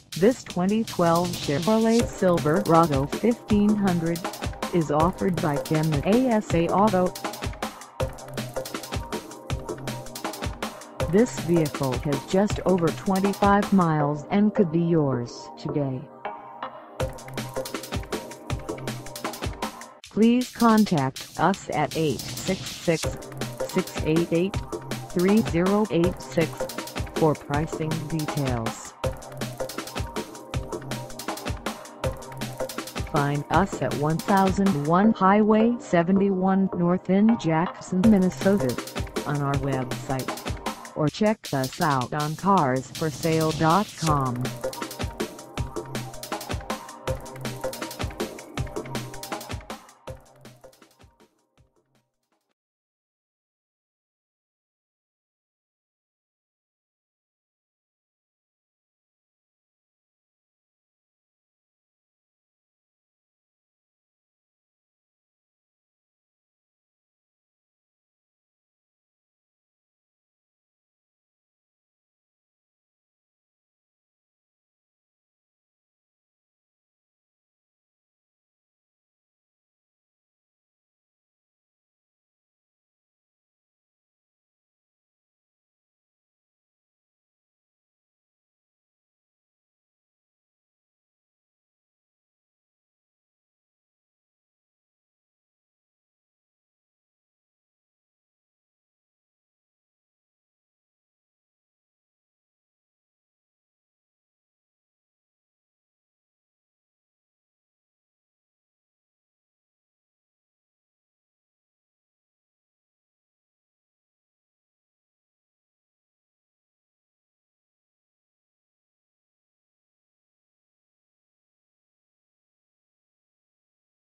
This 2012 Chevrolet Silverado 1500 is offered by Kemna Asa Auto. This vehicle has just over 25 miles and could be yours today. Please contact us at 866-688-3086 for pricing details. Find us at 1001 Highway 71 North in Jackson, Minnesota, on our website, or check us out on carsforsale.com.